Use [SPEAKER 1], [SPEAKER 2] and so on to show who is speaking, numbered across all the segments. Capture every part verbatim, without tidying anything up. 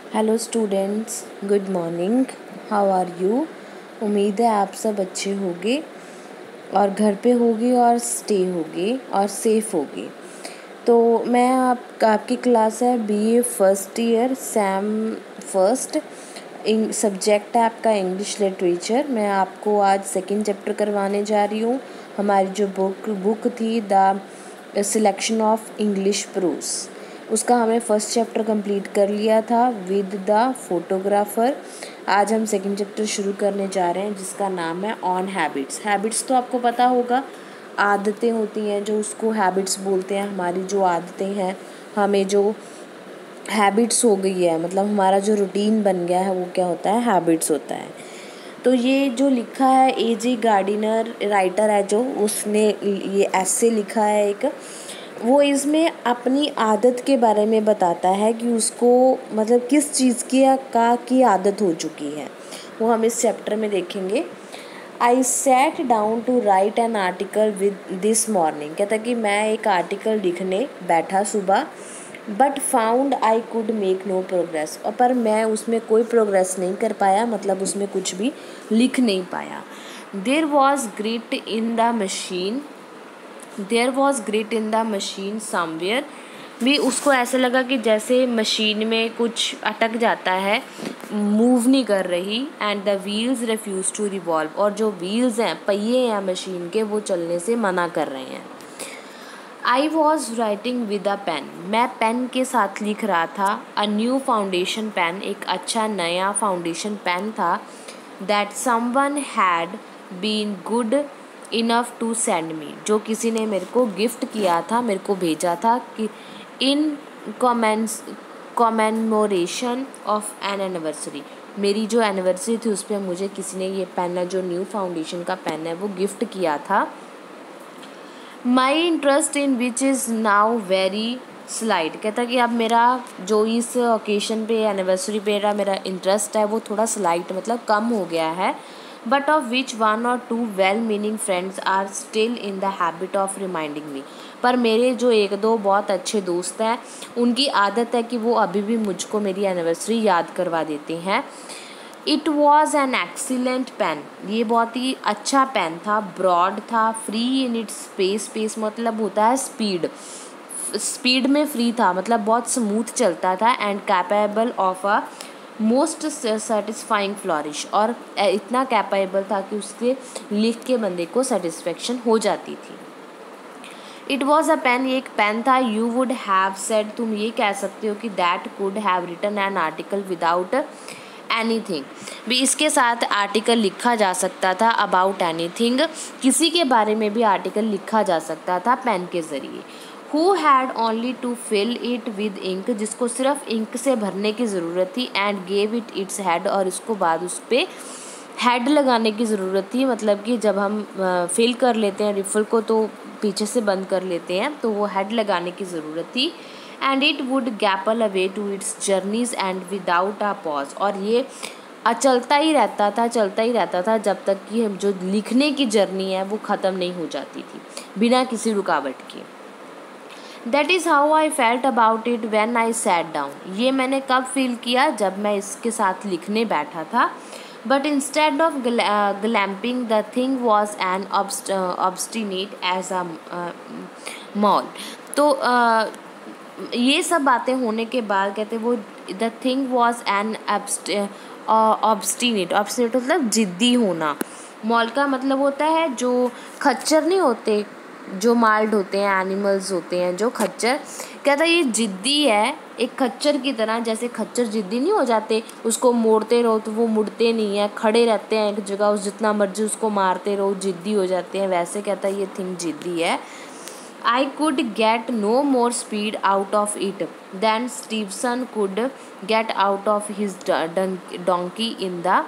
[SPEAKER 1] Hello students, good morning. How are you. उम्मीद है आप सब अच्छे होंगे और घर पे होगे और स्टे होगे और सेफ होगे। तो मैं आप आपकी क्लास है BA first year sem first. Subject है आपका इंग्लिश लिटरेचर। मैं आपको आज सेकंड चैप्टर करवाने जा रही हूँ। हमारी जो बुक बुक थी the selection of English prose, उसका हमने फर्स्ट चैप्टर कंप्लीट कर लिया था विद द फोटोग्राफर। आज हम सेकंड चैप्टर शुरू करने जा रहे हैं जिसका नाम है ऑन हैबिट्स। हैबिट्स तो आपको पता होगा, आदतें होती हैं जो उसको हैबिट्स बोलते हैं। हमारी जो आदतें हैं, हमें जो हैबिट्स हो गई है, मतलब हमारा जो रूटीन बन गया है, वो क्या होता है, हैबिट्स होता है। तो ये जो लिखा है ए जे गार्डिनर राइटर है जो, उसने ये ऐसे लिखा है एक, वो इसमें अपनी आदत के बारे में बताता है कि उसको मतलब किस चीज़ की का की आदत हो चुकी है, वो हम इस चैप्टर में देखेंगे। I sat down to write an article with this morning. कहता कि मैं एक आर्टिकल लिखने बैठा सुबह, but found I could make no progress. और पर मैं उसमें कोई प्रोग्रेस नहीं कर पाया, मतलब उसमें कुछ भी लिख नहीं पाया। There was grit in the machine there was grit in the machine somewhere. भी उसको ऐसा लगा कि जैसे मशीन में कुछ अटक जाता है, मूव नहीं कर रही। And the wheels refuse to revolve, और जो व्हील्स हैं, पहिए हैं मशीन के, वो चलने से मना कर रहे हैं। I was writing with a pen, मैं पेन के साथ लिख रहा था। अ न्यू फाउंडेशन पेन, एक अच्छा नया फाउंडेशन पेन था। That someone had been good enough to send me, जो किसी ने मेरे को गिफ्ट किया था, मेरे को भेजा था कि in commence commemoration of an anniversary, मेरी जो एनिवर्सरी थी उस पर मुझे किसी ने ये पेन है, जो न्यू फाउंडेशन का पेन है, वो गिफ्ट किया था। My interest in which is now very slight. कहता कि अब मेरा जो इस ओकेशन पे, एनिवर्सरी पे मेरा इंटरेस्ट है, वो थोड़ा स्लाइट मतलब कम हो गया है। बट ऑफ विच वन और two well meaning friends are still in the habit of reminding me. पर मेरे जो एक दो बहुत अच्छे दोस्त हैं, उनकी आदत है कि वो अभी भी मुझको मेरी एनिवर्सरी याद करवा देते हैं। It was an excellent pen, ये बहुत ही अच्छा पेन था। ब्रॉड था, free in its space, space मतलब होता है स्पीड, स्पीड में फ्री था, मतलब बहुत स्मूथ चलता था। And capable of a most satisfying flourish, और इतना कैपेबल था कि उसके लिख के बंदे को सेटिस्फेक्शन हो जाती थी। इट वॉज अ पेन, ये एक पेन था। यू वुड हैव सेड, तुम ये कह सकते हो कि that could have written an article without anything, भी इसके साथ आर्टिकल लिखा जा सकता था। अबाउट एनीथिंग, किसी के बारे में भी आर्टिकल लिखा जा सकता था पेन के ज़रिए। Who had only to fill it with ink, जिसको सिर्फ इंक से भरने की ज़रूरत थी। And gave it its head, और इसको बाद उस पर हेड लगाने की ज़रूरत थी, मतलब कि जब हम फिल कर लेते हैं रिफिल को तो पीछे से बंद कर लेते हैं, तो वो हेड लगाने की ज़रूरत थी। एंड इट वुड गैपल away to its journeys and without a pause, और ये चलता ही रहता था चलता ही रहता था जब तक कि हम जो लिखने की जर्नी है वो ख़त्म नहीं हो जाती थी, बिना किसी रुकावट के। That is how I felt about it when I sat down, ये मैंने कब फील किया, जब मैं इसके साथ लिखने बैठा था। But instead of galloping the thing was an obstinate as a mule. तो uh, ये सब बातें होने के बाद कहते वो the thing was an obstinate, obstinate मतलब जिद्दी होना। मॉल का मतलब होता है जो खच्चर नहीं होते, जो माल्ड होते हैं, एनिमल्स होते हैं जो खच्चर। कहता ये जिद्दी है, एक खच्चर की तरह। जैसे खच्चर जिद्दी नहीं हो जाते, उसको मोड़ते रहो तो वो मुड़ते नहीं है, खड़े रहते हैं एक जगह, उस जितना मर्जी उसको मारते रहो जिद्दी हो जाते हैं, वैसे कहता है ये थिंग जिद्दी है। I could get no more speed out of it than Stevenson could get out of his donkey in the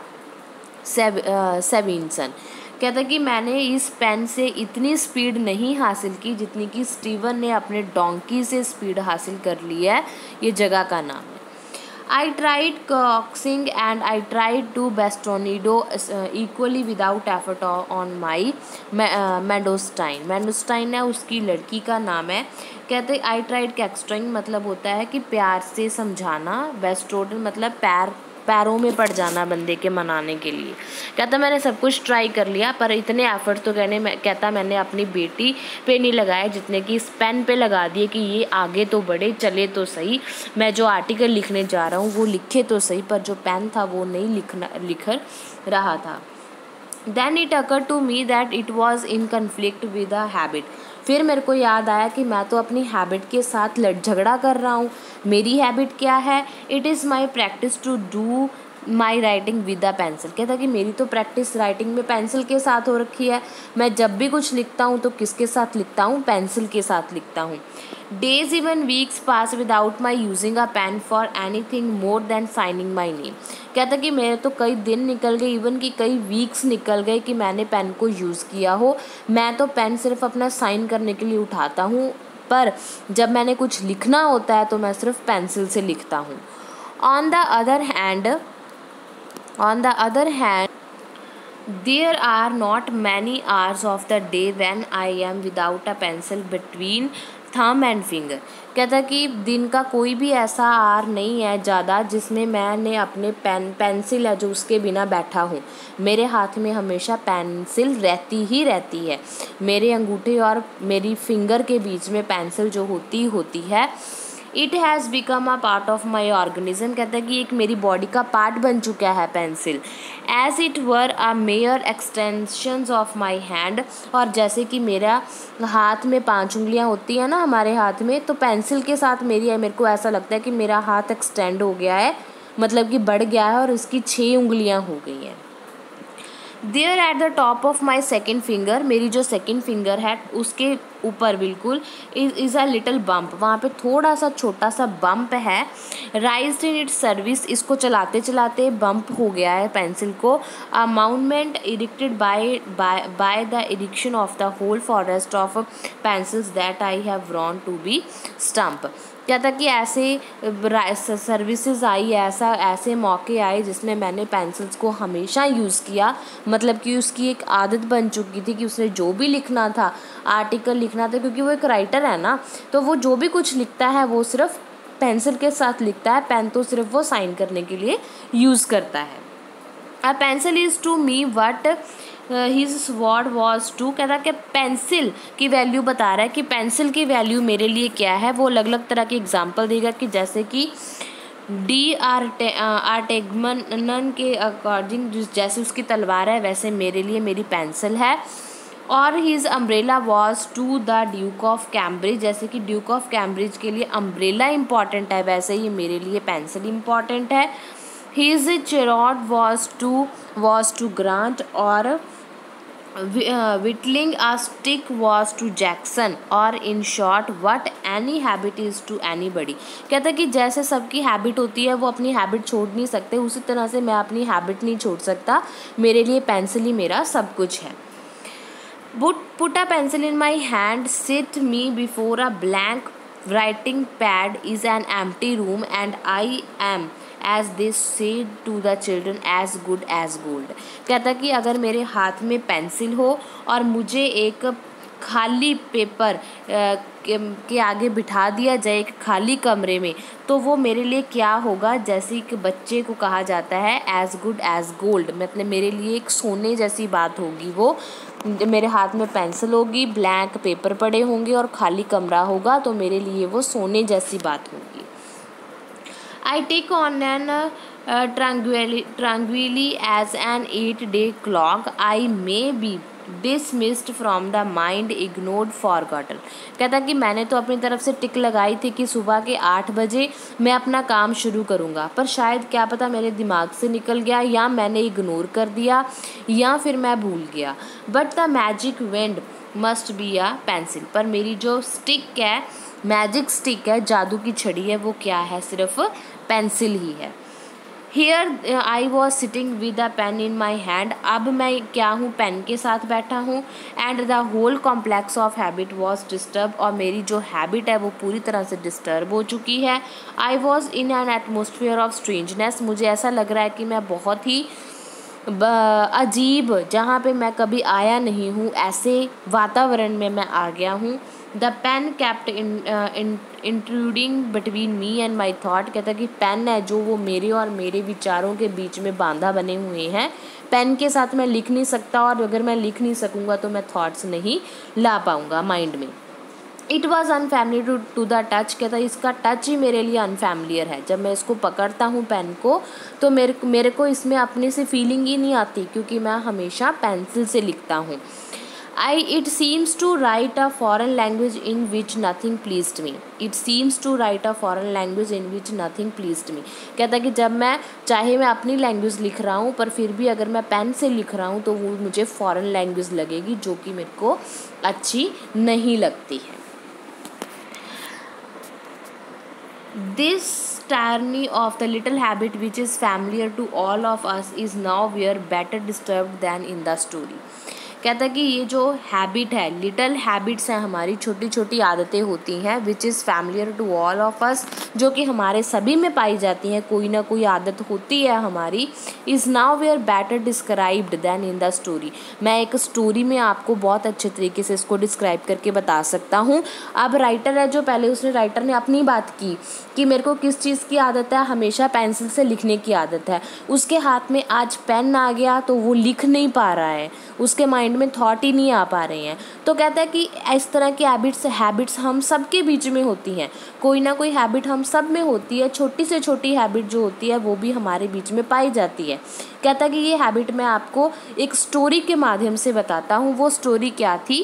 [SPEAKER 1] सेविनसन। कहता कि मैंने इस पेन से इतनी स्पीड नहीं हासिल की जितनी कि स्टीवन ने अपने डोंकी से स्पीड हासिल कर ली है, ये जगह का नाम है। I tried coaxing and I tried to bastonado equally without effort on my Mandostine. Mandostine है उसकी लड़की का नाम है। कहते आई ट्राइड कैक्स्ट्रिंग मतलब होता है कि प्यार से समझाना, बेस्टोडल मतलब पैर पैरों में पड़ जाना बंदे के मनाने के लिए। कहता मैंने सब कुछ ट्राई कर लिया पर इतने एफर्ट तो कहने मैं कहता मैंने अपनी बेटी पे नहीं लगाए जितने कि इस पेन पे लगा दिए कि ये आगे तो बढ़े, चले तो सही, मैं जो आर्टिकल लिखने जा रहा हूँ वो लिखे तो सही, पर जो पेन था वो नहीं लिखना लिख रहा था। Then it occurred to me that it was in conflict with a habit. फिर मेरे को याद आया कि मैं तो अपनी हैबिट के साथ लड़ झगड़ा कर रहा हूँ। मेरी हैबिट क्या है? It is my practice to do my writing with the pencil. कहता कि मेरी तो प्रैक्टिस राइटिंग में पेंसिल के साथ हो रखी है। मैं जब भी कुछ लिखता हूँ तो किसके साथ लिखता हूँ? पेंसिल के साथ लिखता हूँ। Days even weeks pass without my using a pen for anything more than signing my name. कहता कि मेरे तो कई दिन निकल गए, इवन कि कई वीक्स निकल गए कि मैंने पेन को यूज़ किया हो। मैं तो पेन सिर्फ अपना साइन करने के लिए उठाता हूँ, पर जब मैंने कुछ लिखना होता है तो मैं सिर्फ पेंसिल से लिखता हूँ। On the other hand On the other hand, there are not many hours of the day when I am without a pencil between thumb and finger. कहता कि दिन का कोई भी ऐसा आर नहीं है ज़्यादा जिसमें मैंने अपने पेन पेंसिल है जो उसके बिना बैठा हूँ। मेरे हाथ में हमेशा पेंसिल रहती ही रहती है। मेरे अंगूठे और मेरी फिंगर के बीच में पेंसिल जो होती होती है। It has become a part of my organism. कहता है कि एक मेरी बॉडी का पार्ट बन चुका है pencil. As it were a mere extensions of my hand. और जैसे कि मेरा हाथ में पांच उंगलियां होती है ना हमारे हाथ में, तो पेंसिल के साथ मेरी है, मेरे को ऐसा लगता है कि मेरा हाथ एक्सटेंड हो गया है, मतलब कि बढ़ गया है और इसकी छः उंगलियां हो गई हैं। There at the top of my second finger, मेरी जो सेकेंड फिंगर है उसके ऊपर बिल्कुल is is a little bump, वहाँ पे थोड़ा सा छोटा सा बम्प है। राइज इन इट्स सर्विस, इसको चलाते चलाते बम्प हो गया है पेंसिल को। A monument erected by by by the erection of the whole forest of pencils that I have drawn to be stump. कहता कि ऐसे सर्विसेज आई, ऐसा ऐसे मौके आए जिसमें मैंने पेंसिल्स को हमेशा यूज़ किया, मतलब कि उसकी एक आदत बन चुकी थी कि उसने जो भी लिखना था, आर्टिकल लिखना था, क्योंकि वो एक राइटर है ना, तो वो जो भी कुछ लिखता है वो सिर्फ पेंसिल के साथ लिखता है। पेन तो सिर्फ वो साइन करने के लिए यूज़ करता है। A pencil is to me what his sword was to. कहता कि पेंसिल की वैल्यू बता रहा है कि पेंसिल की वैल्यू मेरे लिए क्या है। वो अलग अलग तरह के एग्जांपल देगा कि जैसे कि डी आर आर्टेगमन के अकॉर्डिंग जैसे उसकी तलवार है वैसे मेरे लिए मेरी पेंसिल है। और his umbrella was to the Duke of Cambridge, जैसे कि ड्यूक ऑफ कैम्ब्रिज के लिए अम्ब्रेला इम्पॉर्टेंट है वैसे ही मेरे लिए पेंसिल इम्पॉर्टेंट है। His chariot was to was to Grant और whittling a stick was to Jackson, और in short what any habit is to anybody। कहता है कि जैसे सबकी हैबिट होती है वो अपनी हैबिट छोड़ नहीं सकते, उसी तरह से मैं अपनी हैबिट नहीं छोड़ सकता। मेरे लिए पेंसिल ही मेरा सब कुछ है। Put put a pencil in my hand, sit me before a blank writing pad is an empty room and I am as they say to the children as good as gold। कहता कि अगर मेरे हाथ में pencil हो और मुझे एक खाली पेपर के आगे बिठा दिया जाए एक खाली कमरे में, तो वो मेरे लिए क्या होगा, जैसे कि बच्चे को कहा जाता है एज गुड एज गोल्ड, मतलब मेरे लिए एक सोने जैसी बात होगी। वो मेरे हाथ में पेंसिल होगी, ब्लैंक पेपर पड़े होंगे और खाली कमरा होगा, तो मेरे लिए वो सोने जैसी बात होगी। I take on an uh, tranquilly, tranquilly as an eight-day clock. I may be dismissed from the mind, ignored, forgotten। कहता कि मैंने तो अपनी तरफ से टिक लगाई थी कि सुबह के आठ बजे मैं अपना काम शुरू करूँगा, पर शायद क्या पता मेरे दिमाग से निकल गया, या मैंने इग्नोर कर दिया, या फिर मैं भूल गया। But the magic wand must be a pencil, पर मेरी जो स्टिक है, मैजिक स्टिक है, जादू की छड़ी है, वो क्या है, सिर्फ पेंसिल ही है। Here I was sitting with a pen in my hand, अब मैं क्या हूँ, पेन के साथ बैठा हूँ। And the whole complex of habit was disturb, और मेरी जो हैबिट है वो पूरी तरह से डिस्टर्ब हो चुकी है। I was in an atmosphere of strangeness, मुझे ऐसा लग रहा है कि मैं बहुत ही अजीब, जहाँ पे मैं कभी आया नहीं हूँ, ऐसे वातावरण में मैं आ गया हूँ। The pen kept in intruding between me and my thought, कहता है कि पेन है जो वो मेरे और मेरे विचारों के बीच में बांधा बने हुए हैं। पेन के साथ मैं लिख नहीं सकता, और अगर मैं लिख नहीं सकूँगा तो मैं थॉट्स नहीं ला पाऊँगा माइंड में। It was unfamiliar to to the touch, कहता है इसका टच ही मेरे लिए अनफैमिलियर है। जब मैं इसको पकड़ता हूँ पेन को, तो मेरे मेरे को इसमें अपने से फीलिंग ही नहीं आती, क्योंकि मैं हमेशा पेंसिल से लिखता हूँ। I it seems to write a foreign language in which nothing pleased me, it seems to write a foreign language in which nothing pleased me, कहता है कि जब मैं चाहे मैं अपनी लैंग्वेज लिख रहा हूँ, पर फिर भी अगर मैं पेन से लिख रहा हूँ तो वो मुझे फॉरेन लैंग्वेज लगेगी, जो कि मेरे को अच्छी नहीं लगती है। This tyranny of the little habit which is familiar to all of us is now we are better disturbed than in the story, कहता है कि ये जो हैबिट है, लिटल हैबिट्स हैं, हमारी छोटी छोटी आदतें होती हैं, which is familiar to all of us, जो कि हमारे सभी में पाई जाती हैं, कोई ना कोई आदत होती है हमारी, is now way are better described than in the story, मैं एक स्टोरी में आपको बहुत अच्छे तरीके से इसको डिस्क्राइब करके बता सकता हूँ। अब राइटर है जो, पहले उसने राइटर ने अपनी बात की कि मेरे को किस चीज़ की आदत है, हमेशा पेंसिल से लिखने की आदत है, उसके हाथ में आज पेन आ गया तो वो लिख नहीं पा रहा है, उसके माइंड में थॉट ही नहीं आ पा रहे हैं। तो कहता है कि इस तरह की हैबिट्स हैबिट्स हम सब के बीच में होती हैं, कोई ना कोई हैबिट हम सब में होती है, छोटी से छोटी हैबिट जो होती है वो भी हमारे बीच में पाई जाती है। कहता है कि ये हैबिट मैं आपको एक स्टोरी के माध्यम से बताता हूँ। वो स्टोरी क्या थी,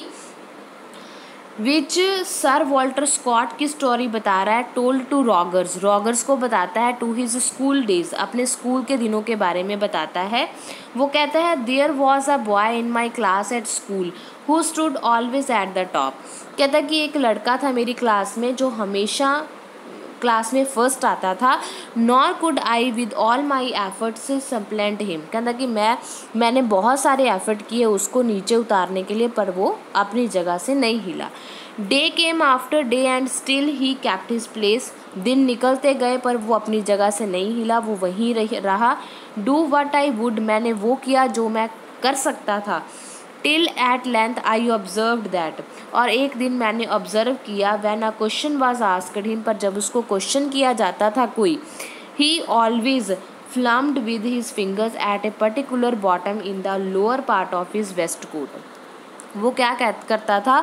[SPEAKER 1] विच सर वॉल्टर स्कॉट की स्टोरी बता रहा है, टोल्ड टू रॉगर्स, रॉगर्स को बताता है, टू हिज स्कूल डेज, अपने स्कूल के दिनों के बारे में बताता है। वो कहता है, there was a boy in my class at school who stood always at the top, कहता है कि एक लड़का था मेरी क्लास में जो हमेशा क्लास में फर्स्ट आता था। Nor could I with all my efforts supplant him, कहता कि मैं मैंने बहुत सारे एफर्ट किए उसको नीचे उतारने के लिए, पर वो अपनी जगह से नहीं हिला। Day came after day and still he kept his place, दिन निकलते गए पर वो अपनी जगह से नहीं हिला, वो वहीं रहा। डू वट आई वुड, मैंने वो किया जो मैं कर सकता था। Till at length I observed that, और एक दिन मैंने ऑब्जर्व किया, when a question was asked him, पर जब उसको क्वेश्चन किया जाता था कोई, ही ऑलवेज फ्लम्ड with his fingers at a particular bottom in the lower part of his waistcoat, वो क्या करता था,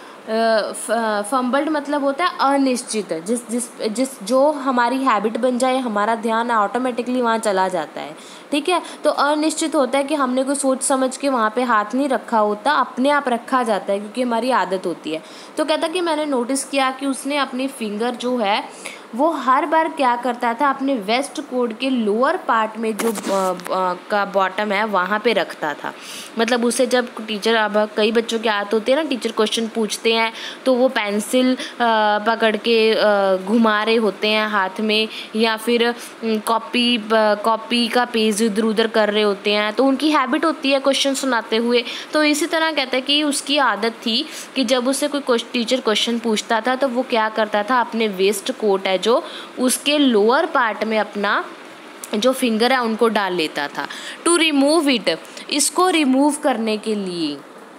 [SPEAKER 1] फंबल्ड मतलब होता है अनिश्चित, जिस जिस जिस जो हमारी हैबिट बन जाए हमारा ध्यान ऑटोमेटिकली वहाँ चला जाता है, ठीक है। तो अनिश्चित होता है कि हमने कोई सोच समझ के वहाँ पे हाथ नहीं रखा होता, अपने आप रखा जाता है क्योंकि हमारी आदत होती है। तो कहता कि मैंने नोटिस किया कि उसने अपनी फिंगर जो है वो हर बार क्या करता था, अपने वेस्ट कोट के लोअर पार्ट में जो का बॉटम है वहाँ पे रखता था। मतलब उसे जब टीचर, अब कई बच्चों की आदत होती है ना, टीचर क्वेश्चन पूछते हैं तो वो पेंसिल पकड़ के घुमा रहे होते हैं हाथ में, या फिर कॉपी कॉपी का पेज इधर उधर कर रहे होते हैं, तो उनकी हैबिट होती है क्वेश्चन सुनाते हुए। तो इसी तरह कहता है कि उसकी आदत थी कि जब उससे कोई टीचर क्वेश्चन पूछता था तो वो क्या करता था, अपने वेस्ट कोट है जो उसके लोअर पार्ट में अपना जो फिंगर है उनको डाल लेता था। टू रिमूव इट, इसको रिमूव करने के लिए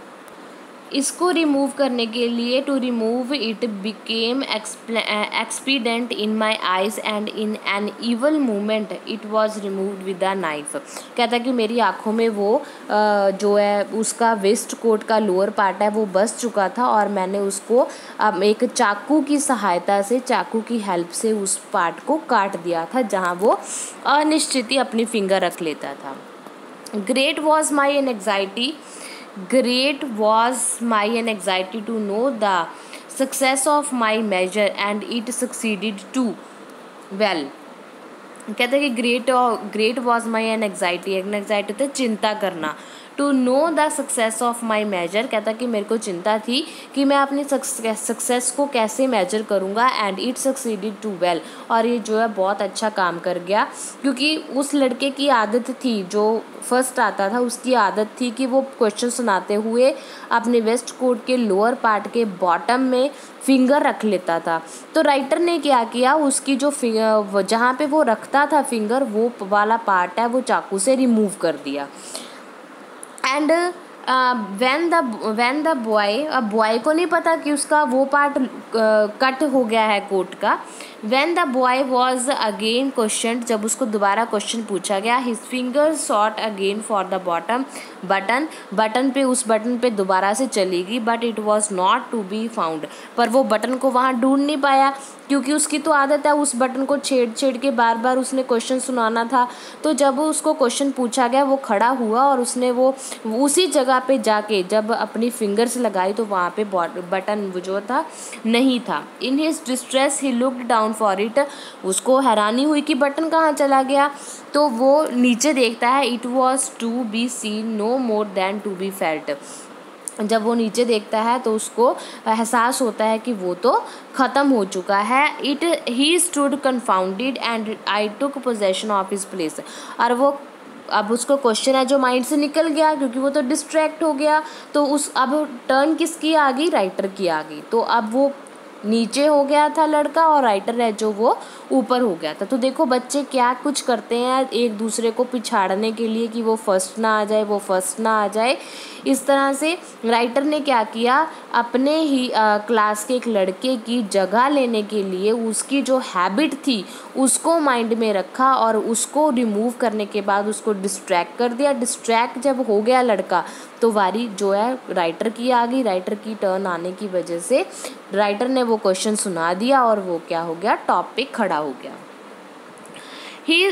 [SPEAKER 1] इसको रिमूव करने के लिए to remove it became expedient in my eyes and in an evil movement it was removed with a knife. कहता है कि मेरी आँखों में वो जो है उसका वेस्ट कोट का लोअर पार्ट है वो बस चुका था, और मैंने उसको एक चाकू की सहायता से, चाकू की हेल्प से उस पार्ट को काट दिया था जहाँ वो अनिश्चित ही अपनी फिंगर रख लेता था। Great was my anxiety Great was my anxiety to know the success of my measure and it succeeded too well। कहते हैं कि great great was my an anxiety, anxiety होता है चिंता करना, to know the success of my measure, कहता कि मेरे को चिंता थी कि मैं अपनी सक्सेस को कैसे मेजर करूँगा, and it succeeded too well, और ये जो है बहुत अच्छा काम कर गया, क्योंकि उस लड़के की आदत थी, जो फर्स्ट आता था उसकी आदत थी कि वो क्वेश्चन सुनाते हुए अपने वेस्ट कोट के लोअर पार्ट के बॉटम में फिंगर रख लेता था। तो राइटर ने क्या किया, उसकी जो जहाँ पे वो रखता था फिंगर, वो वाला पार्ट है वो चाकू से रिमूव कर दिया। And when the when the boy, अब बॉय को नहीं पता कि उसका वो पार्ट कट हो गया है कोट का। When the boy was again question, जब उसको दोबारा क्वेश्चन पूछा गया, his finger sought again for the bottom button, button पे उस बटन पे दोबारा से चलेगी, but it was not to be found, पर वो बटन को वहाँ ढूंढ नहीं पाया, क्योंकि उसकी तो आदत है उस बटन को छेड़ छेड़ के बार बार उसने क्वेश्चन सुनाना था। तो जब उसको क्वेश्चन पूछा गया, वो खड़ा हुआ और उसने वो उसी जगह पे जाके जब अपनी फिंगर्स लगाई तो वहाँ पे बटन वो जो था नहीं था। In his distress he looked down for it, उसको हैरानी हुई कि बटन कहाँ चला गया, तो वो नीचे देखता है, it was to be seen no more than to be felt. जब वो नीचे देखता है तो उसको एहसास होता है कि वो तो ख़त्म हो चुका है। It he stood confounded and I took possession of his place, और वो अब उसको क्वेश्चन है जो माइंड से निकल गया, क्योंकि वो तो डिस्ट्रैक्ट हो गया। तो उस अब टर्न किसकी आ गई, राइटर की आ गई। तो अब वो नीचे हो गया था लड़का और राइटर है जो वो ऊपर हो गया था। तो देखो बच्चे क्या कुछ करते हैं एक दूसरे को पिछाड़ने के लिए कि वो फर्स्ट ना आ जाए, वो फर्स्ट ना आ जाए। इस तरह से राइटर ने क्या किया, अपने ही आ, क्लास के एक लड़के की जगह लेने के लिए उसकी जो हैबिट थी उसको माइंड में रखा, और उसको रिमूव करने के बाद उसको डिस्ट्रैक्ट कर दिया। डिस्ट्रैक्ट जब हो गया लड़का तो वारी जो है राइटर की आ गई। राइटर की टर्न आने की वजह से राइटर ने वो क्वेश्चन सुना दिया और वो क्या हो गया, टॉप पे खड़ा हो गया। He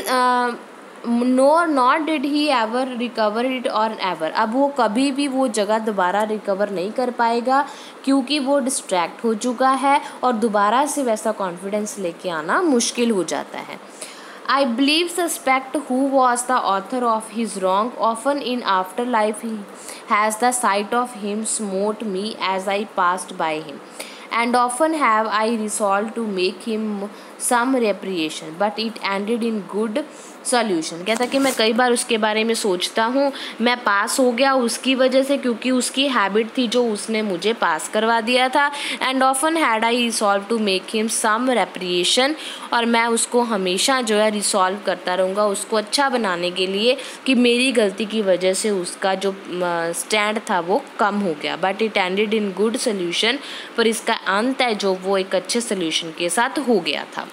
[SPEAKER 1] no not did he ever recover it or ever, अब वो कभी भी वो जगह दोबारा रिकवर नहीं कर पाएगा, क्योंकि वो डिस्ट्रैक्ट हो चुका है और दोबारा से वैसा कॉन्फिडेंस लेके आना मुश्किल हो जाता है। I believe suspect who was the author of his wrong. Often in afterlife he has the sight of him smote me as I passed by him, and often have I resolved to make him some reparation, but it ended in good solution. कहता कि मैं कई बार उसके बारे में सोचता हूँ, मैं पास हो गया उसकी वजह से, क्योंकि उसकी हैबिट थी जो उसने मुझे पास करवा दिया था। And often had I resolve to make him some reparation, और मैं उसको हमेशा जो है रिसॉल्व करता रहूँगा उसको अच्छा बनाने के लिए कि मेरी गलती की वजह से उसका जो स्टैंड था वो कम हो गया। But it ended in good solution, पर इसका अंत है जो वो एक अच्छे सोल्यूशन के साथ हो गया था।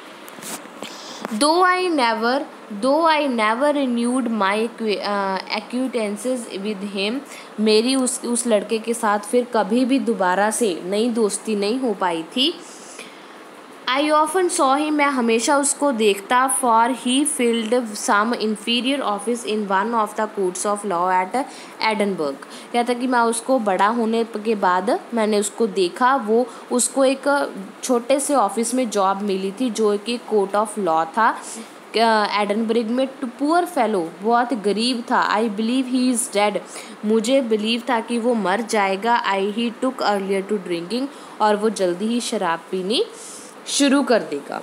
[SPEAKER 1] दो I never though I never renewed my acquaintances with him, मेरी उस उस लड़के के साथ फिर कभी भी दोबारा से नई दोस्ती नहीं हो पाई थी। आई ऑफन सॉ ही, मैं हमेशा उसको देखता, for he filled some inferior office in one of the courts of law at Edinburgh. कहता कि मैं उसको बड़ा होने के बाद मैंने उसको देखा, वो उसको एक छोटे से ऑफिस में जॉब मिली थी जो कि कोर्ट ऑफ लॉ था एडनबर्ग में। टू पुअर फेलो, बहुत गरीब था। I believe he is dead, मुझे बिलीव था कि वो मर जाएगा। I he took earlier to drinking, और वो जल्दी ही शराब पीनी शुरू कर देगा।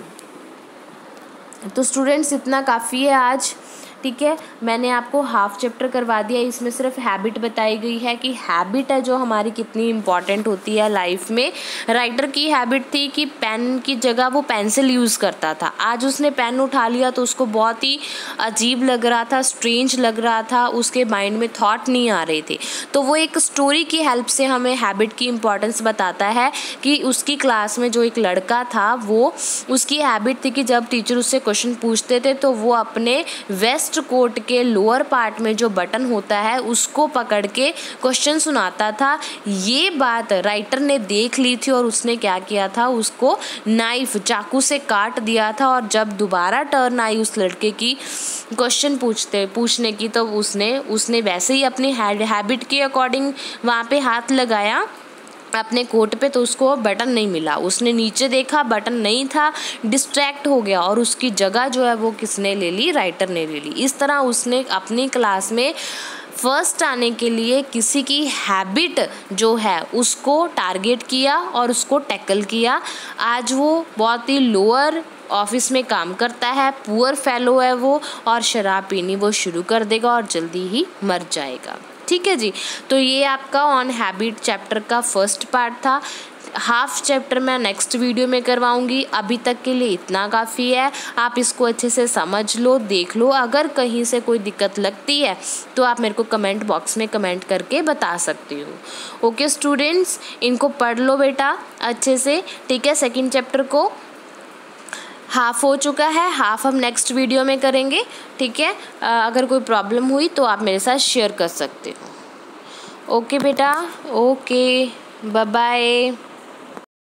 [SPEAKER 1] तो स्टूडेंट्स इतना काफ़ी है आज, ठीक है। मैंने आपको हाफ चैप्टर करवा दिया, इसमें सिर्फ हैबिट बताई गई है कि हैबिट है जो हमारी कितनी इम्पॉर्टेंट होती है लाइफ में। राइटर की हैबिट थी कि पेन की जगह वो पेंसिल यूज़ करता था, आज उसने पेन उठा लिया तो उसको बहुत ही अजीब लग रहा था, स्ट्रेंज लग रहा था, उसके माइंड में थॉट नहीं आ रहे थे। तो वो एक स्टोरी की हेल्प से हमें हैबिट की इम्पॉर्टेंस बताता है कि उसकी क्लास में जो एक लड़का था वो उसकी हैबिट थी कि जब टीचर उससे क्वेश्चन पूछते थे तो वो अपने वेस्ट कोट के लोअर पार्ट में जो बटन होता है उसको पकड़ के क्वेश्चन सुनाता था। ये बात राइटर ने देख ली थी और उसने क्या किया था, उसको नाइफ चाकू से काट दिया था। और जब दोबारा टर्न आई उस लड़के की क्वेश्चन पूछते पूछने की तो उसने उसने वैसे ही अपनी हैबिट के अकॉर्डिंग वहाँ पे हाथ लगाया अपने कोट पे, तो उसको बटन नहीं मिला। उसने नीचे देखा, बटन नहीं था, डिस्ट्रैक्ट हो गया और उसकी जगह जो है वो किसने ले ली, राइटर ने ले ली। इस तरह उसने अपनी क्लास में फर्स्ट आने के लिए किसी की हैबिट जो है उसको टारगेट किया और उसको टैकल किया। आज वो बहुत ही लोअर ऑफिस में काम करता है, पुअर फेलो है वो, और शराब पीनी वो शुरू कर देगा और जल्दी ही मर जाएगा। ठीक है जी। तो ये आपका ऑन हैबिट चैप्टर का फर्स्ट पार्ट था। हाफ चैप्टर मैं नेक्स्ट वीडियो में करवाऊंगी। अभी तक के लिए इतना काफ़ी है। आप इसको अच्छे से समझ लो, देख लो। अगर कहीं से कोई दिक्कत लगती है तो आप मेरे को कमेंट बॉक्स में कमेंट करके बता सकते हो। ओके स्टूडेंट्स, इनको पढ़ लो बेटा अच्छे से। ठीक है, सेकेंड चैप्टर को हाफ हो चुका है, हाफ हम नेक्स्ट वीडियो में करेंगे। ठीक है, अगर कोई प्रॉब्लम हुई तो आप मेरे साथ शेयर कर सकते हो। ओके बेटा, ओके, बाय बाय।